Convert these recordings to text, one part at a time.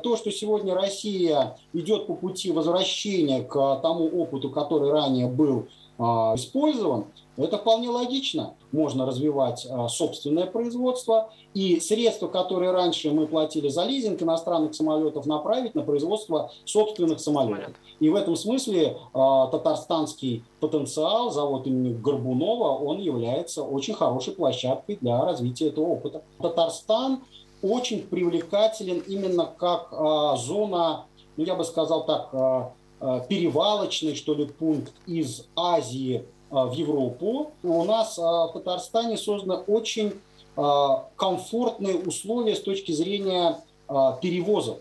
то, что сегодня Россия идет по пути возвращения к тому опыту, который ранее был использован, это вполне логично. Можно развивать собственное производство и средства, которые раньше мы платили за лизинг иностранных самолетов, направить на производство собственных самолетов. И в этом смысле татарстанский потенциал, завод имени Горбунова, он является очень хорошей площадкой для развития этого опыта. Татарстан очень привлекателен именно как зона, ну, я бы сказал так, перевалочный, что ли, пункт из Азии в Европу. У нас в Татарстане созданы очень комфортные условия с точки зрения перевоза.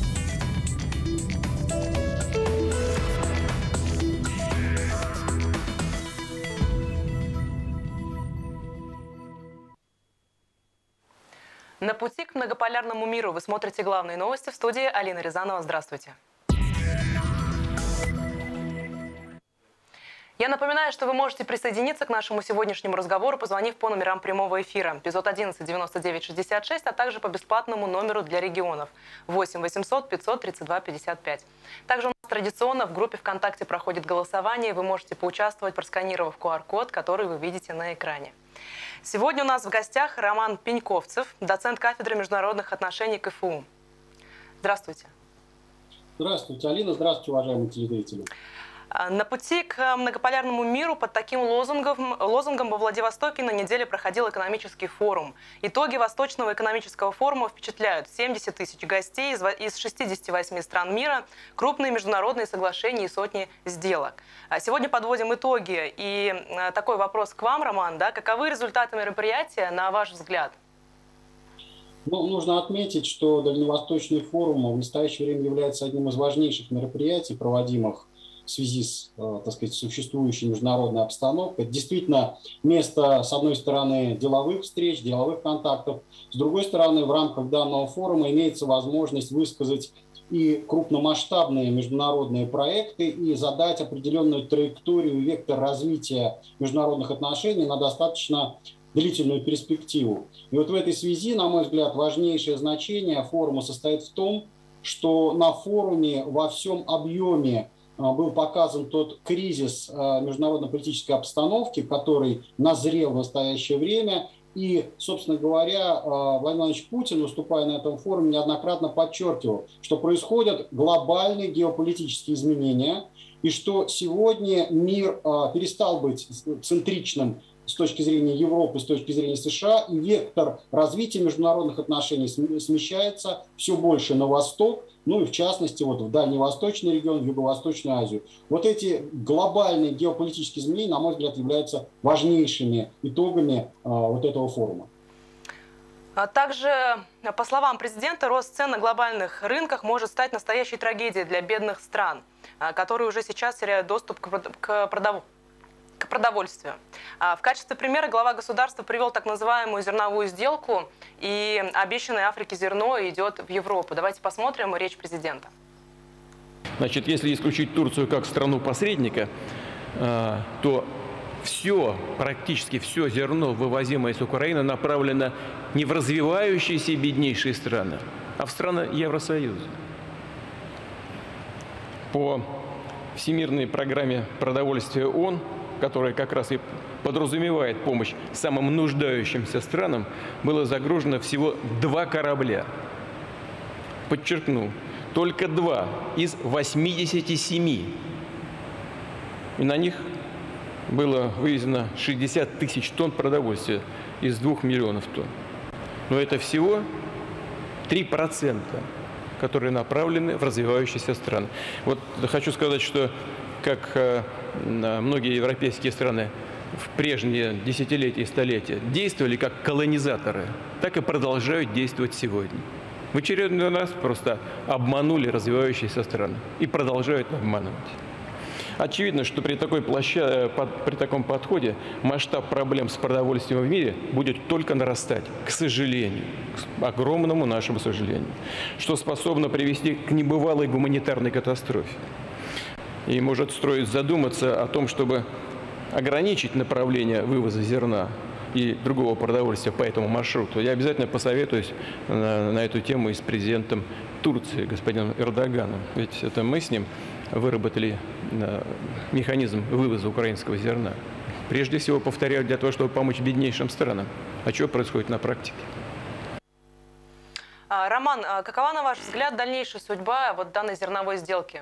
На пути к многополярному миру вы смотрите главные новости. В студии Алина Рязанова. Здравствуйте. Я напоминаю, что вы можете присоединиться к нашему сегодняшнему разговору, позвонив по номерам прямого эфира 511 99 66, а также по бесплатному номеру для регионов 8 800 532 55. Также у нас традиционно в группе ВКонтакте проходит голосование, вы можете поучаствовать, просканировав QR-код, который вы видите на экране. Сегодня у нас в гостях Роман Пеньковцев, доцент кафедры международных отношений КФУ. Здравствуйте. Здравствуйте, Алина. Здравствуйте, уважаемые телезрители. На пути к многополярному миру под таким лозунгом во Владивостоке на неделе проходил экономический форум. Итоги Восточного экономического форума впечатляют. 70 тысяч гостей из 68 стран мира, крупные международные соглашения и сотни сделок. Сегодня подводим итоги. И такой вопрос к вам, Роман. Да? Каковы результаты мероприятия, на ваш взгляд? Ну, нужно отметить, что Дальневосточный форум в настоящее время является одним из важнейших мероприятий, проводимых в связи с, так сказать, существующей международной обстановкой. Это действительно место, с одной стороны, деловых встреч, деловых контактов, с другой стороны, в рамках данного форума имеется возможность высказать и крупномасштабные международные проекты и задать определенную траекторию, вектор развития международных отношений на достаточно длительную перспективу. И вот в этой связи, на мой взгляд, важнейшее значение форума состоит в том, что на форуме во всем объеме был показан тот кризис международно-политической обстановки, который назрел в настоящее время. И, собственно говоря, Владимир Владимирович Путин, выступая на этом форуме, неоднократно подчеркивал, что происходят глобальные геополитические изменения, и что сегодня мир перестал быть центричным с точки зрения Европы, с точки зрения США, и вектор развития международных отношений смещается все больше на восток, ну и в частности вот в Дальневосточный регион, в Юго-Восточную Азию. Вот эти глобальные геополитические изменения, на мой взгляд, являются важнейшими итогами вот этого форума. Также, по словам президента, рост цен на глобальных рынках может стать настоящей трагедией для бедных стран, которые уже сейчас теряют доступ к продовольствию. В качестве примера глава государства привел так называемую зерновую сделку, и обещанное Африке зерно идет в Европу. Давайте посмотрим речь президента. Значит, если исключить Турцию как страну-посредника, то практически все зерно, вывозимое из Украины, направлено не в развивающиеся и беднейшие страны, а в страны Евросоюза. По Всемирной программе продовольствия ООН, которая как раз и подразумевает помощь самым нуждающимся странам, было загружено всего 2 корабля. Подчеркну, только 2 из 87. И на них было вывезено 60 тысяч тонн продовольствия из 2 миллионов тонн. Но это всего 3%, которые направлены в развивающиеся страны. Вот хочу сказать, что как многие европейские страны в прежние десятилетия и столетия действовали как колонизаторы, так и продолжают действовать сегодня. В очередной раз просто обманули развивающиеся страны и продолжают обманывать. Очевидно, что при таком подходе масштаб проблем с продовольствием в мире будет только нарастать, к сожалению, к огромному нашему сожалению, что способно привести к небывалой гуманитарной катастрофе. И может стоит задуматься о том, чтобы ограничить направление вывоза зерна и другого продовольствия по этому маршруту. Я обязательно посоветуюсь на эту тему и с президентом Турции, господином Эрдоганом. Ведь это мы с ним выработали механизм вывоза украинского зерна. Прежде всего, повторяю, для того, чтобы помочь беднейшим странам. А что происходит на практике? Роман, какова, на ваш взгляд, дальнейшая судьба вот данной зерновой сделки?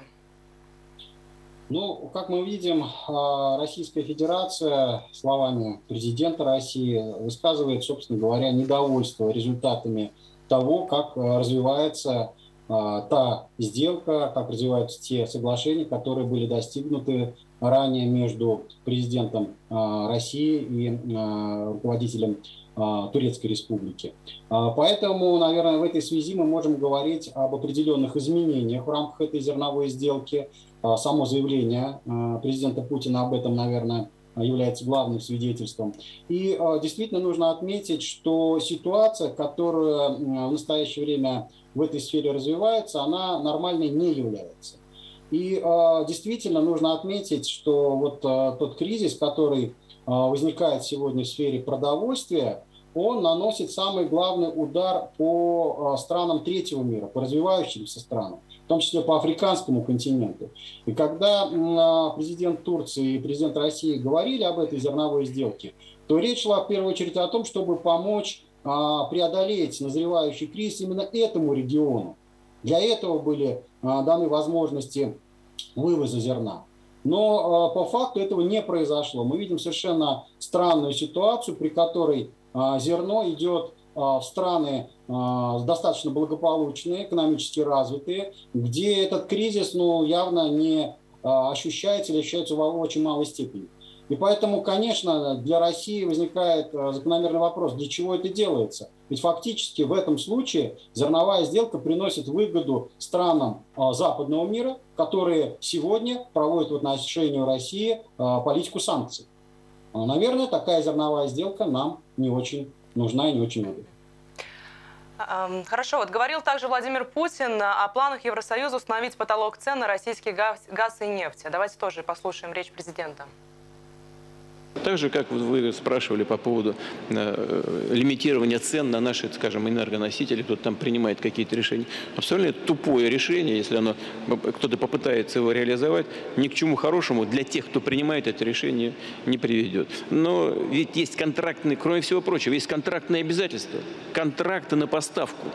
Ну, как мы видим, Российская Федерация, словами президента России, высказывает, собственно говоря, недовольство результатами того, как развивается та сделка, как развиваются те соглашения, которые были достигнуты ранее между президентом России и руководителем Турецкой Республики. Поэтому, наверное, в этой связи мы можем говорить об определенных изменениях в рамках этой зерновой сделки. Само заявление президента Путина об этом, наверное, является главным свидетельством. И действительно нужно отметить, что ситуация, которая в настоящее время в этой сфере развивается, она нормальной не является. И действительно нужно отметить, что вот тот кризис, который возникает сегодня в сфере продовольствия, он наносит самый главный удар по странам третьего мира, по развивающимся странам, в том числе по африканскому континенту. И когда президент Турции и президент России говорили об этой зерновой сделке, то речь шла в первую очередь о том, чтобы помочь преодолеть назревающий кризис именно этому региону. Для этого были даны возможности вывоза зерна. Но по факту этого не произошло. Мы видим совершенно странную ситуацию, при которой зерно идет в страны достаточно благополучные, экономически развитые, где этот кризис явно не ощущается или ощущается в очень малой степени. И поэтому, конечно, для России возникает закономерный вопрос, для чего это делается? Ведь фактически в этом случае зерновая сделка приносит выгоду странам западного мира, которые сегодня проводят в отношении России политику санкций. Наверное, такая зерновая сделка нам не очень нужна и не очень выгодна. Хорошо, вот говорил также Владимир Путин о планах Евросоюза установить потолок цен на российский газ и нефть. Давайте тоже послушаем речь президента. Так же, как вы спрашивали по поводу лимитирования цен на наши, скажем, энергоносители, кто-то там принимает какие-то решения. Абсолютно тупое решение, если кто-то попытается его реализовать, ни к чему хорошему для тех, кто принимает это решение, не приведет. Но ведь есть контрактные, кроме всего прочего, есть контрактные обязательства, контракты на поставку.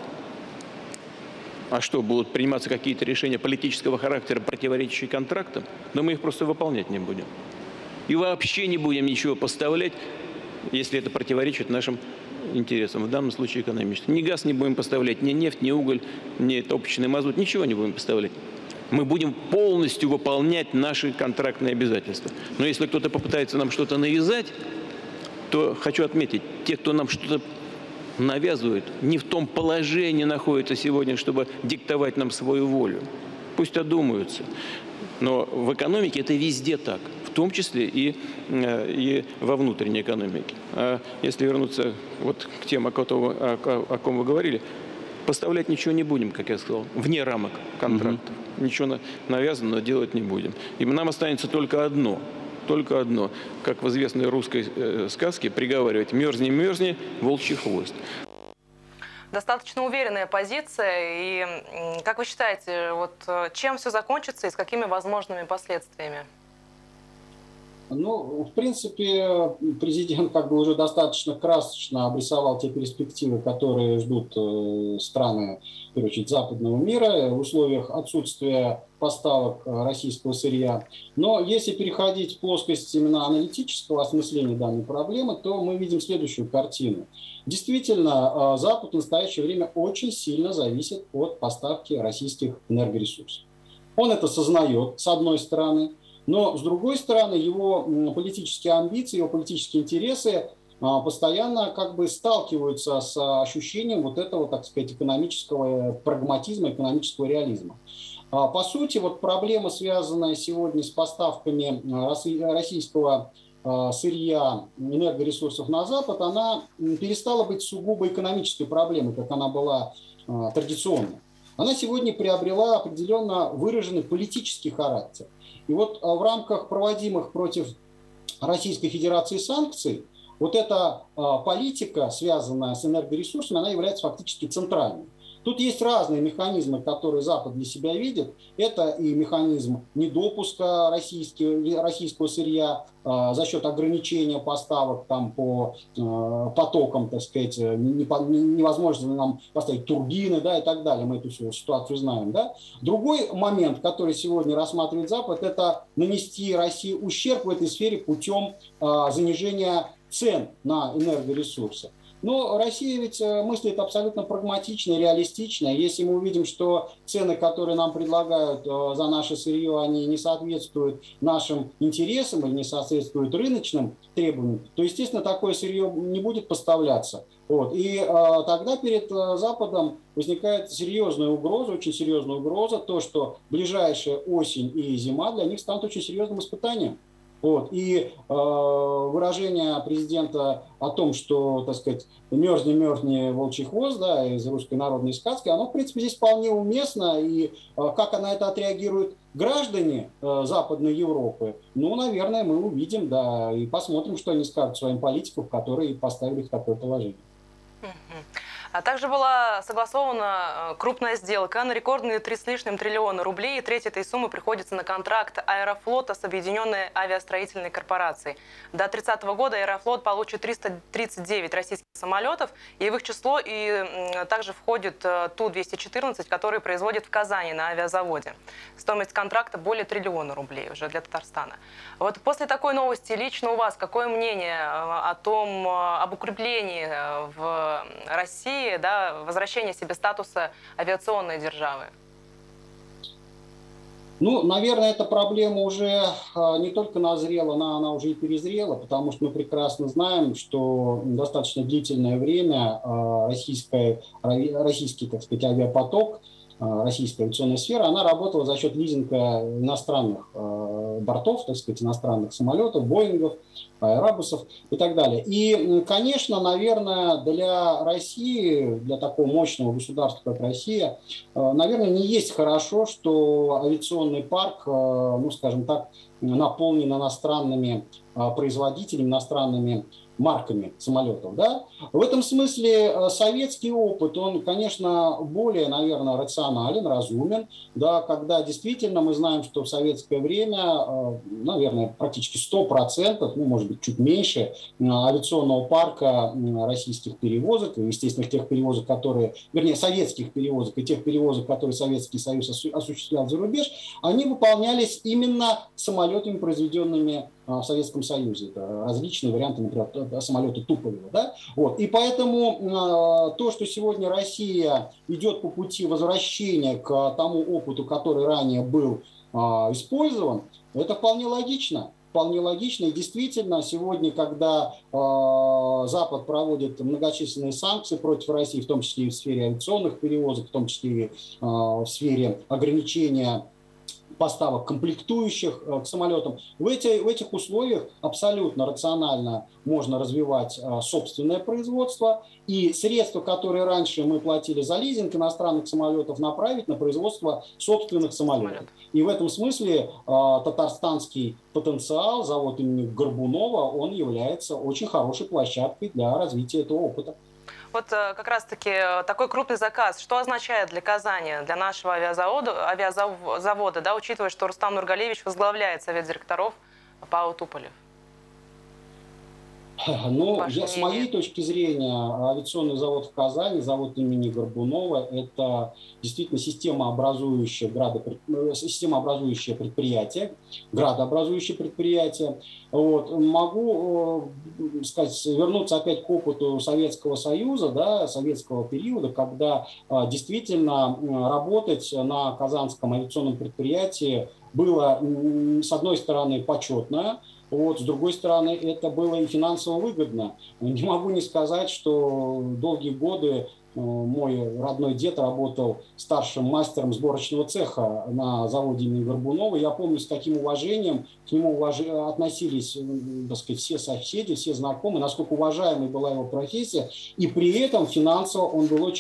А что, будут приниматься какие-то решения политического характера, противоречащие контрактам? Но мы их просто выполнять не будем. И вообще не будем ничего поставлять, если это противоречит нашим интересам, в данном случае экономическим. Ни газ не будем поставлять, ни нефть, ни уголь, ни топочный мазут, ничего не будем поставлять. Мы будем полностью выполнять наши контрактные обязательства. Но если кто-то попытается нам что-то навязать, то хочу отметить, те, кто нам что-то навязывает, не в том положении находятся сегодня, чтобы диктовать нам свою волю. Пусть одумаются. Но в экономике это везде так, в том числе и во внутренней экономике. А если вернуться вот к тем, о ком вы говорили, поставлять ничего не будем, как я сказал, вне рамок контракта. Ничего навязанного делать не будем. И нам останется только одно, как в известной русской сказке приговаривать: мерзни, мерзни, волчий хвост. Достаточно уверенная позиция. И как вы считаете, вот чем все закончится и с какими возможными последствиями? Ну, в принципе, президент уже достаточно красочно обрисовал те перспективы, которые ждут страны, в первую очередь, западного мира в условиях отсутствия поставок российского сырья. Но если переходить в плоскость именно аналитического осмысления данной проблемы, то мы видим следующую картину. Действительно, Запад в настоящее время очень сильно зависит от поставки российских энергоресурсов. Он это сознает, с одной стороны. Но, с другой стороны, его политические амбиции, его политические интересы постоянно сталкиваются с ощущением вот этого, так сказать, экономического прагматизма, экономического реализма. По сути, вот проблема, связанная сегодня с поставками российского сырья, энергоресурсов на Запад, она перестала быть сугубо экономической проблемой, как она была традиционно. Она сегодня приобрела определенно выраженный политический характер. И вот в рамках проводимых против Российской Федерации санкций вот эта политика, связанная с энергоресурсами, она является фактически центральной. Тут есть разные механизмы, которые Запад для себя видит. Это и механизм недопуска российского сырья за счет ограничения поставок там, по потокам, так сказать, невозможно нам поставить турбины, да, и так далее. Мы эту всю ситуацию знаем. Да? Другой момент, который сегодня рассматривает Запад, это нанести России ущерб в этой сфере путем занижения цен на энергоресурсы. Но Россия ведь мыслит абсолютно прагматично и реалистично. Если мы увидим, что цены, которые нам предлагают за наше сырье, они не соответствуют нашим интересам или не соответствуют рыночным требованиям, то, естественно, такое сырье не будет поставляться. Вот. И тогда перед Западом возникает серьезная угроза, очень серьезная угроза, то, что ближайшая осень и зима для них станут очень серьезным испытанием. Вот. И выражение президента о том, что, так сказать, мерзни, мерзни волчий хвост, да, из русской народной сказки, оно, в принципе, здесь вполне уместно. И как на это отреагируют граждане Западной Европы, ну, наверное, мы увидим, да, и посмотрим, что они скажут своим политикам, которые поставили их в такое положение. А также была согласована крупная сделка на рекордные 3 с лишним триллиона рублей. И треть этой суммы приходится на контракт Аэрофлота с Объединенной авиастроительной корпорацией. До 30 года Аэрофлот получит 339 российских самолетов, и в их число и также входит Ту-214, который производит в Казани на авиазаводе. Стоимость контракта более триллиона рублей уже для Татарстана. Вот после такой новости лично у вас какое мнение об укреплении в России, да, возвращение себе статуса авиационной державы? Ну, наверное, эта проблема уже не только назрела, она уже и перезрела, потому что мы прекрасно знаем, что достаточно длительное время российский, так сказать, авиапоток, российская авиационная сфера, она работала за счет лизинга иностранных бортов, так сказать, иностранных самолетов, Боингов, Airbus'ов и так далее. И, конечно, наверное, для России, для такого мощного государства, как Россия, наверное, не есть хорошо, что авиационный парк, ну, скажем так, наполнен иностранными производителями, иностранными марками самолетов. Да? В этом смысле советский опыт, он, конечно, более, наверное, рационален, разумен, да, когда действительно мы знаем, что в советское время, наверное, практически 100%, ну, может быть, чуть меньше, авиационного парка российских перевозок, естественно, тех перевозок, которые, вернее, советских перевозок и тех перевозок, которые Советский Союз осуществлял за рубеж, они выполнялись именно самолетами, произведенными в Советском Союзе. Это различные варианты, например, самолета Туполева. Да? Вот. И поэтому то, что сегодня Россия идет по пути возвращения к тому опыту, который ранее был использован, это вполне логично. Вполне логично. И действительно, сегодня, когда Запад проводит многочисленные санкции против России, в том числе и в сфере авиационных перевозок, в том числе и в сфере ограничения поставок комплектующих к самолетам. В этих условиях абсолютно рационально можно развивать собственное производство и средства, которые раньше мы платили за лизинг иностранных самолетов, направить на производство собственных самолетов. И в этом смысле татарстанский потенциал, завод имени Горбунова, он является очень хорошей площадкой для развития этого опыта. Вот как раз-таки такой крупный заказ, что означает для Казани, для нашего авиазавода, да, учитывая, что Рустам Нургалиевич возглавляет совет директоров ПАО «Туполев»? Ну, с моей точки зрения, авиационный завод в Казани, завод имени Горбунова, это действительно системообразующее предприятие, градообразующее предприятие. Вот. Могу сказать, вернуться опять к опыту Советского Союза, да, советского периода, когда действительно работать на казанском авиационном предприятии было, с одной стороны, почетно, вот, с другой стороны, это было и финансово выгодно. Не могу не сказать, что долгие годы мой родной дед работал старшим мастером сборочного цеха на заводе имени Горбунова. Я помню, с каким уважением к нему относились, так сказать, все соседи, все знакомые, насколько уважаемой была его профессия. И при этом финансово он был очень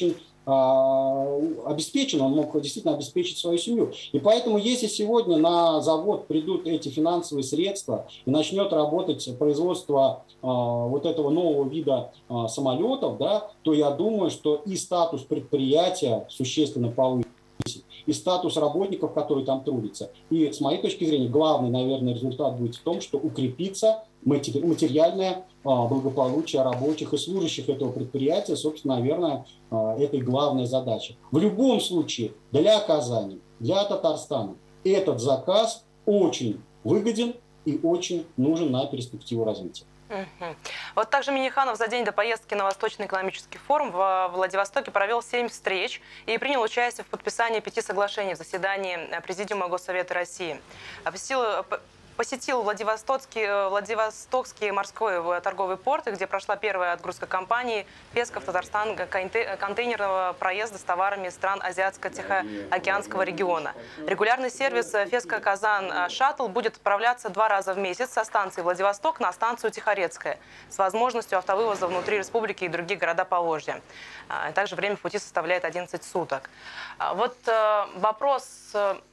обеспечен, он мог действительно обеспечить свою семью. И поэтому, если сегодня на завод придут эти финансовые средства и начнет работать производство вот этого нового вида самолетов, да, то я думаю, что и статус предприятия существенно повысится, и статус работников, которые там трудятся. И с моей точки зрения, главный, наверное, результат будет в том, что укрепится материальное благополучие рабочих и служащих этого предприятия. Собственно, наверное, это и главная задача. В любом случае, для Казани, для Татарстана этот заказ очень выгоден и очень нужен на перспективу развития. Вот также Минниханов за день до поездки на Восточный экономический форум в Владивостоке провел 7 встреч и принял участие в подписании 5 соглашений в заседании Президиума Госсовета России. Посетил Владивостокский морской торговый порт, где прошла первая отгрузка компании «Песков Татарстан» контейнерного проезда с товарами стран Азиатско-Тихоокеанского региона. Регулярный сервис «Феска-Казан-Шаттл» будет отправляться 2 раза в месяц со станции Владивосток на станцию Тихорецкая с возможностью автовывоза внутри республики и других города Поволжья. Также время в пути составляет 11 суток. Вот вопрос...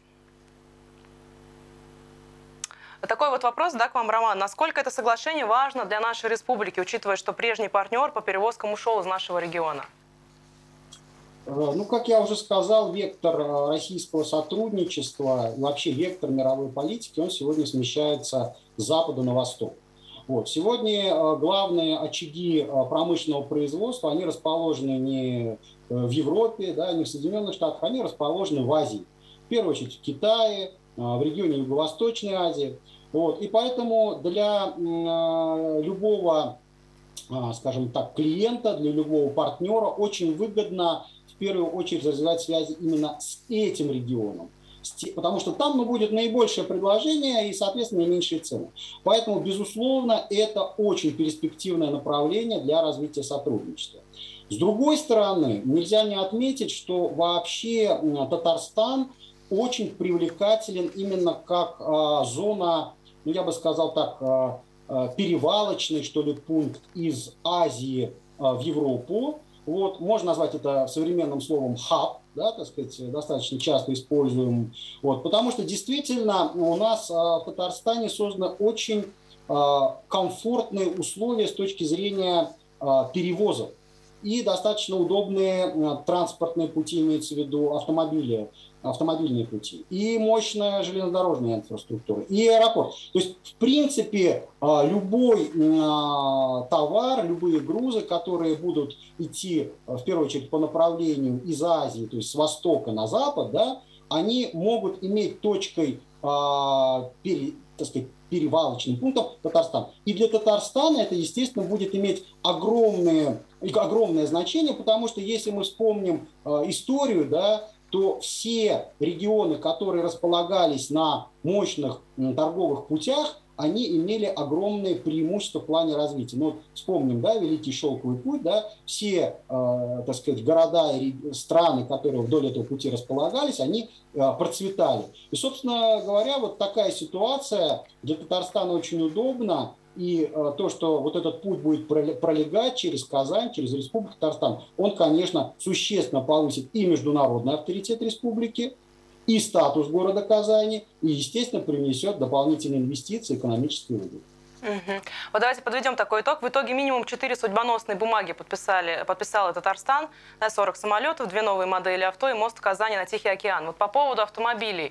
Такой вот вопрос, да, к вам, Роман. Насколько это соглашение важно для нашей республики, учитывая, что прежний партнер по перевозкам ушел из нашего региона? Ну, как я уже сказал, вектор российского сотрудничества, вообще вектор мировой политики, он сегодня смещается с запада на восток. Вот. Сегодня главные очаги промышленного производства, они расположены не в Европе, да, не в Соединенных Штатах, они расположены в Азии. В первую очередь в Китае, в регионе Юго-Восточной Азии. Вот. И поэтому для любого, скажем так, клиента, для любого партнера очень выгодно в первую очередь развивать связи именно с этим регионом. Потому что там будет наибольшее предложение и, соответственно, наименьшие цены. Поэтому, безусловно, это очень перспективное направление для развития сотрудничества. С другой стороны, нельзя не отметить, что вообще Татарстан очень привлекателен именно как зона, ну, я бы сказал так, перевалочный, что ли, пункт из Азии в Европу. Вот, можно назвать это современным словом «хаб», да, так сказать, достаточно часто используем. Вот, потому что действительно у нас в Татарстане созданы очень комфортные условия с точки зрения перевозов. И достаточно удобные транспортные пути, имеется в виду автомобильные пути, и мощная железнодорожная инфраструктура, и аэропорт. То есть, в принципе, любой товар, любые грузы, которые будут идти, в первую очередь, по направлению из Азии, то есть с востока на запад, да, они могут иметь точкой, так сказать, перевалочным пунктом Татарстан. И для Татарстана это, естественно, будет иметь огромное значение, потому что если мы вспомним историю, да, то все регионы, которые располагались на мощных торговых путях, они имели огромные преимущества в плане развития. Ну, вспомним, да, Великий Шелковый путь, да, все, так сказать, города и страны, которые вдоль этого пути располагались, они процветали. И, собственно говоря, вот такая ситуация для Татарстана очень удобна. И то, что вот этот путь будет пролегать через Казань, через Республику Татарстан, он, конечно, существенно повысит и международный авторитет республики, и статус города Казани, и, естественно, принесет дополнительные инвестиции, экономические выгоды. Вот давайте подведем такой итог. В итоге минимум 4 судьбоносные бумаги подписал Татарстан, 40 самолетов, 2 новые модели авто и мост в Казани на Тихий океан. Вот по поводу автомобилей.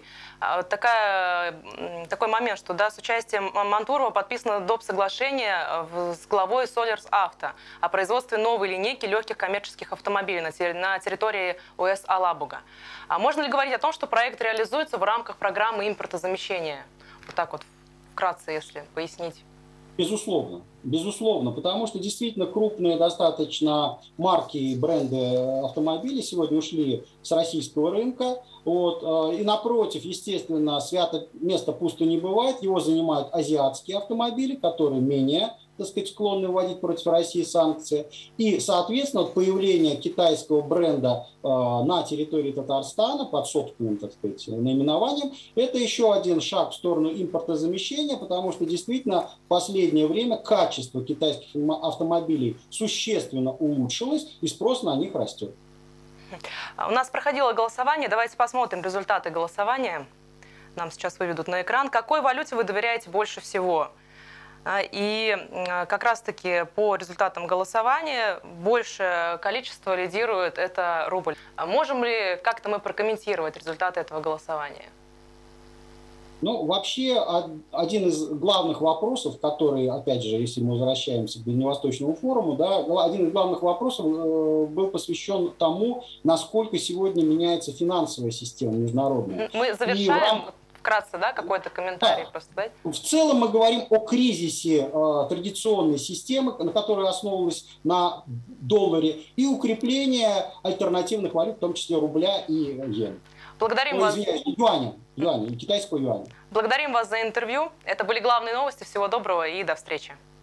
Такой момент, что да, с участием Мантурова подписано доп. Соглашение с главой Solers Auto о производстве новой линейки легких коммерческих автомобилей на территории ОС Алабуга. А можно ли говорить о том, что проект реализуется в рамках программы импортозамещения? Вот так вот вкратце, если пояснить. Безусловно, потому что действительно крупные достаточно марки и бренды автомобилей сегодня ушли с российского рынка. Вот. И напротив, естественно, свято место пусто не бывает, его занимают азиатские автомобили, которые менее, так сказать, склонны вводить против России санкции. И, соответственно, появление китайского бренда на территории Татарстана под собственным, так сказать, наименованием, это еще один шаг в сторону импортозамещения, потому что действительно в последнее время качество китайских автомобилей существенно улучшилось, и спрос на них растет. У нас проходило голосование. Давайте посмотрим результаты голосования. Нам сейчас выведут на экран. Какой валюте вы доверяете больше всего? И как раз-таки по результатам голосования большее количество лидирует это рубль. Можем ли как-то мы прокомментировать результаты этого голосования? Ну, вообще, один из главных вопросов, который, опять же, если мы возвращаемся к Дальневосточному форуму, да, один из главных вопросов был посвящен тому, насколько сегодня меняется финансовая система международная. Мы завершаем вкратце, да, какой-то комментарий, да, просто дать? В целом мы говорим о кризисе традиционной системы, на которой основывалась на долларе, и укрепление альтернативных валют, в том числе рубля и йен. Благодарим вас. Юаня, китайского юаня. Благодарим вас за интервью. Это были главные новости. Всего доброго и до встречи.